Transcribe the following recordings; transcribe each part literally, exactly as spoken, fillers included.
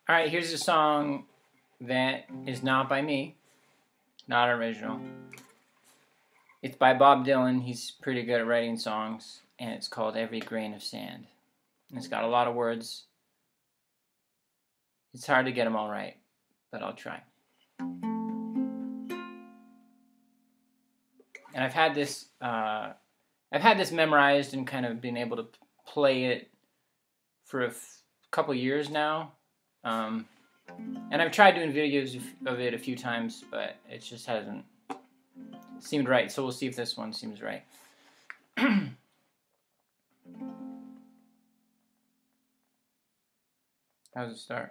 All right, here's a song that is not by me, not original. It's by Bob Dylan. He's pretty good at writing songs, and it's called Every Grain of Sand. And it's got a lot of words. It's hard to get them all right, but I'll try. And I've had this, uh, I've had this memorized and kind of been able to play it for a f- couple years now. Um, and I've tried doing videos of it a few times, but it just hasn't seemed right. So we'll see if this one seems right. How does it start?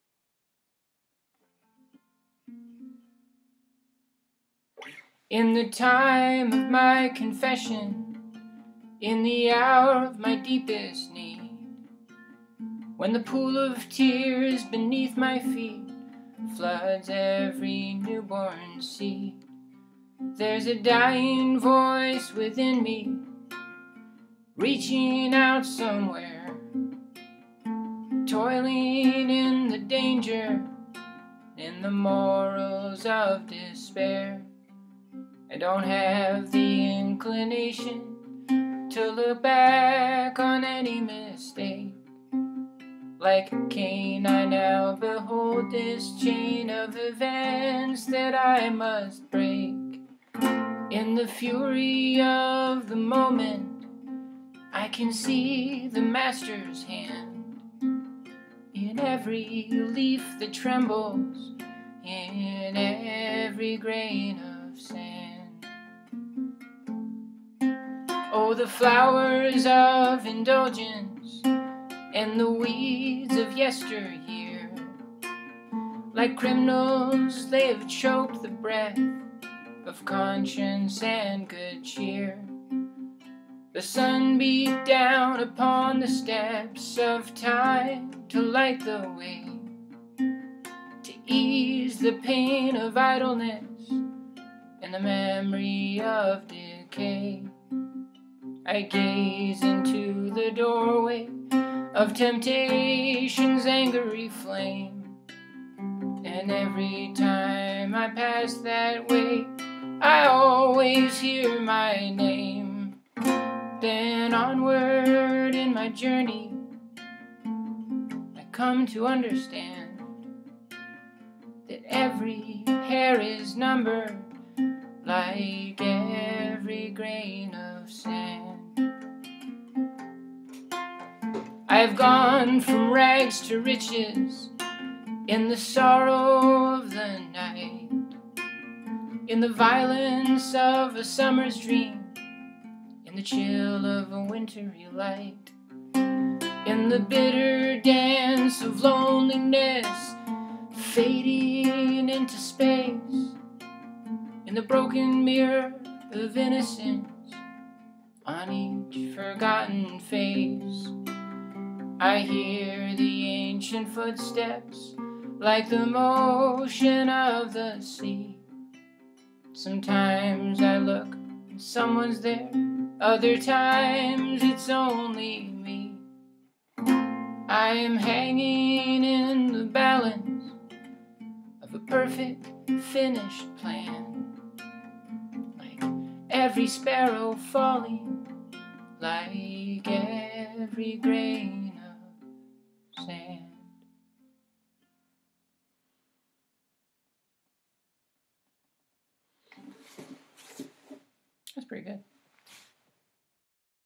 In the time of my confession, in the hour of my deepest need, when the pool of tears beneath my feet floods every newborn seed, there's a dying voice within me, reaching out somewhere, toiling in the danger, in the morals of despair. I don't have the inclination to look back on any mistake. Like Cain, I now behold this chain of events that I must break. In the fury of the moment, I can see the Master's hand in every leaf that trembles, in every grain of sand. Oh, the flowers of indulgence and the weeds of yesteryear, like criminals they have choked the breath of conscience and good cheer. The sun beat down upon the steps of time to light the way, to ease the pain of idleness and the memory of decay. I gaze into the doorway of temptation's angry flame, and every time I pass that way, I always hear my name. Then onward in my journey, I come to understand that every hair is numbered like every grain of sand. I've gone from rags to riches in the sorrow of the night, in the violence of a summer's dream, in the chill of a wintry light, in the bitter dance of loneliness fading into space, in the broken mirror of innocence on each forgotten face. I hear the ancient footsteps like the motion of the sea. Sometimes I look and someone's there, other times it's only me. I am hanging in the balance of a perfect finished plan, like every sparrow falling, like every grain of sand. That's pretty good.